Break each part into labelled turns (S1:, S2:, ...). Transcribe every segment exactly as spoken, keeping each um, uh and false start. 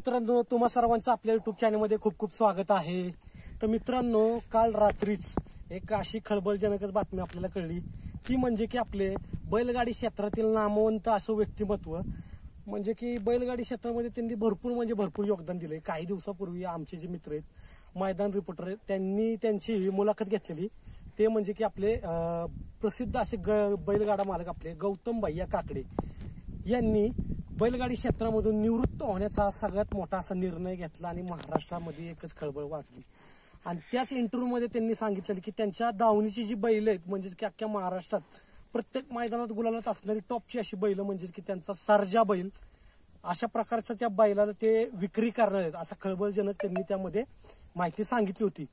S1: मित्रांनो, तुम्हा सर्वांचं आपल्या युट्यूब चॅनलमध्ये खूप खूप स्वागत आहे। तर मित्रांनो, काल रात्रीच एक अशी खळबळजनकच बातमी आपल्याला कळली, ती म्हणजे की आपले बैलगाडी क्षेत्रातील नामवंत असं व्यक्तिमत्व, म्हणजे की बैलगाडी क्षेत्रामध्ये त्यांनी भरपूर म्हणजे भरपूर योगदान दिले। काही दिवसापूर्वी आमचे जे मित्र आहेत, मैदान रिपोर्टर आहेत, त्यांनी त्यांची मुलाखत घेतलेली। ते म्हणजे की आपले प्रसिद्ध असे बैलगाडा मालक आपले गौतम भैया काकडे यांनी बैलगाडी क्षेत्रामधून निवृत्त होण्याचा सगळ्यात मोठा असा निर्णय घेतला आणि महाराष्ट्रामध्ये एकच खळबळ वाजली। आणि त्याच इंटरव्ह्यूमध्ये त्यांनी सांगितलं की त्यांच्या दावणीची जी बैल आहेत, म्हणजे की अख्ख्या महाराष्ट्रात प्रत्येक मैदानात गुलालात असणारी टॉपची अशी बैल, म्हणजे की त्यांचा सर्जा बैल, अशा प्रकारच्या त्या बैलाला ते विक्री करणार आहेत, असा खळबळजनक त्यांनी त्यामध्ये माहिती सांगितली होती।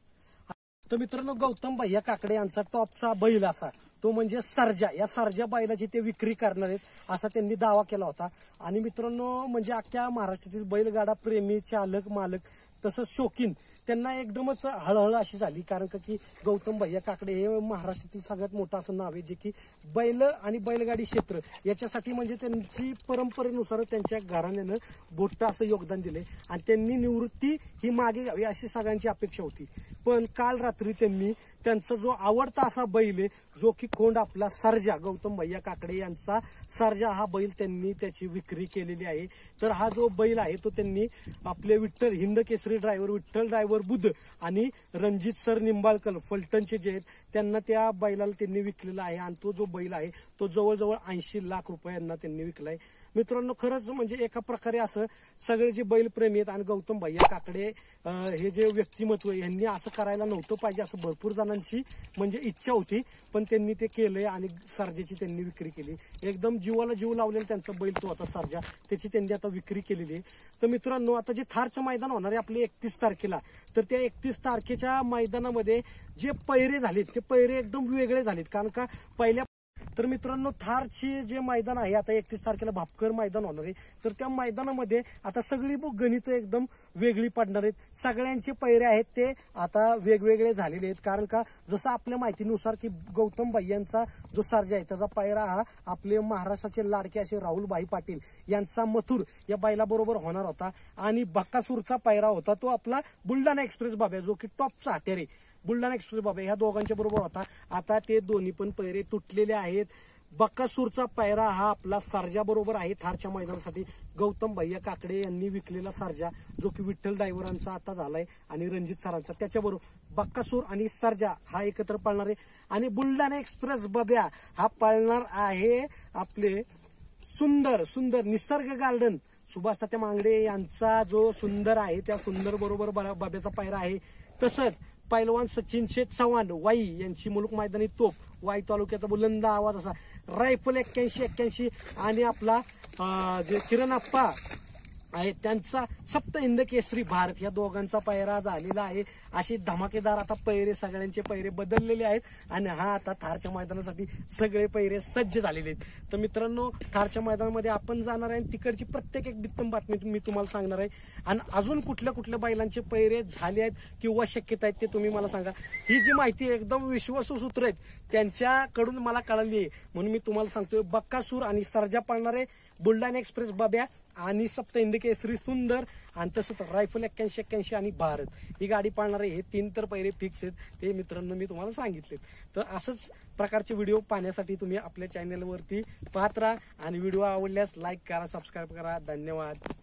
S1: तर मित्रांनो, गौतम भैया काकडे यांचा टॉपचा बैल असा तो म्हणजे सर्जा, या सर्जा बैलाची ते विक्री करणार आहेत असा त्यांनी दावा केला होता। आणि मित्रांनो, म्हणजे अख्ख्या महाराष्ट्रातील बैलगाडा प्रेमी, चालक, मालक तसंच शौकीन त्यांना एकदमच हळहळ अशी झाली, कारण का की गौतम भैया काकडे हे महाराष्ट्रातील सगळ्यात मोठं असं नाव आहे, जे की बैल आणि बैलगाडी क्षेत्र याच्यासाठी म्हणजे त्यांची परंपरेनुसार त्यांच्या घराण्यानं मोठं असं योगदान दिले आणि त्यांनी निवृत्ती ही मागे घ्यावी अशी सगळ्यांची अपेक्षा होती। पण काल रात्री त्यांनी त्यांचा जो आवडता असा बैल आहे, जो की खोंड आपला सर्जा, गौतम भैया काकडे यांचा सर्जा हा बैल त्यांनी त्याची विक्री केलेली आहे। तर हा जो बैल आहे तो त्यांनी आपले विठ्ठल हिंद केसरी ड्रायव्हर विठ्ठल ड्रायव्हर बुध आणि रणजित सर निंबाळकर फलटणचे जे आहेत त्यांना त्या बैलाला त्यांनी विकलेला आहे। आणि तो जो बैल आहे तो जवळजवळ ऐंशी लाख रुपयांना त्यांनी विकलाय। मित्रांनो, खरंच म्हणजे एका प्रकारे असं सगळे जे बैलप्रेमी आहेत आणि गौतम भैया काकडे हे जे व्यक्तिमत्व यांनी असं करायला नव्हतं पाहिजे असं भरपूर जणांची म्हणजे इच्छा होती, पण त्यांनी ते केलंय आणि सर्जाची त्यांनी विक्री केली। एकदम जीवाला जीव लावलेला त्यांचा बैल तो आता सर्जा, त्याची त्यांनी आता विक्री केलेली आहे। तर मित्रांनो, आता जे थारचं मैदान होणार आहे आपले एकतीस तारखेला, तर त्या एकतीस तारखेच्या मैदानामध्ये जे पैरे झालेत ते पैरे एकदम वेगळे झालेत, कारण का पहिल्या तर मित्रांनो, थारची जे मैदान आहे आता एकतीस तारखेला भापकर मैदान होणार आहे, तर त्या मैदानामध्ये आता सगळी गणित एकदम वेगळी पडणार आहेत। सगळ्यांचे पैरे आहेत ते आता वेगवेगळे झालेले आहेत, कारण का जसं आपल्या माहितीनुसार की गौतम भैयांचा जो सर्जा आहे त्याचा पैरा हा आपले महाराष्ट्राचे लाडके असे राहुलभाई पाटील यांचा मथुर या बैलाबरोबर होणार होता। आणि बक्कासूरचा पैरा होता तो आपला बुलढाणा एक्सप्रेस बाब्या, जो की टॉपचा हत्यार आहे, बुलढाणा एक्सप्रेस बाबा ह्या दोघांच्या बरोबर होता। आता ते दोन्ही पण पैरे तुटलेले आहेत। बक्कासूरचा पैरा हा आपला सर्जा बरोबर आहे थारच्या मैदानासाठी। गौतम भैया काकडे यांनी विकलेला सर्जा, जो की विठ्ठल ड्रायव्हरांचा आता झालाय आणि रणजित सरांचा, त्याच्याबरोबर बक्कासूर आणि सर्जा हा एकत्र पळणार आहे। आणि बुलढाणा एक्सप्रेस बाब्या हा पळणार आहे आपले सुंदर सुंदर निसर्ग गार्डन सुभाष तात्या मांगडे यांचा जो सुंदर आहे त्या सुंदर बरोबर बाब्याचा पैरा आहे। तसंच पैलवान सचिन शेठ चव्हाण वाई यांची मुलुक मैदानी तोफ, वाई तालुक्याचा बुलंद आवाज असा रायफल एक्क्याऐंशी एक्क्याऐंशी आणि आपला जे किरण आप्पा आहे त्यांचा सप्त हिंद केसरी भारत, या दोघांचा पैरा झालेला आहे। अशी धमाकेदार आता पैरे सगळ्यांचे पैरे बदललेले आहेत आणि हा आता थारच्या मैदानासाठी सगळे पैरे सज्ज झालेले आहेत। तर मित्रांनो, थारच्या मैदानामध्ये आपण जाणार आहे, तिकडची प्रत्येक एक बित्तम बातमी मी तुम्हाला सांगणार आहे। आणि अजून कुठल्या कुठल्या बैलांचे पैरे झाले आहेत किंवा शक्यता आहेत ते तुम्ही मला सांगा। ही जी माहिती एकदम विश्वासू सूत्र आहेत त्यांच्याकडून मला कळली आहे, म्हणून मी तुम्हाला सांगतोय। बक्कासूर आणि सर्जा पळणारे बुलढाणा एक्सप्रेस बाब्या आणि सप्त हिंद केसरी सुंदर आणि तसंच रायफल एक्क्याऐंशी एक्क्याऐंशी आणि भारत ही गाडी पाळणारे हे तीन तर पैरे फिक्स आहेत, ते मित्रांनो मी तुम्हाला सांगितले। तर असंच प्रकारचे व्हिडिओ पाहण्यासाठी तुम्ही आपल्या चॅनलवरती पाहत राहा आणि व्हिडिओ आवडल्यास लाईक करा, सबस्क्राईब करा। धन्यवाद।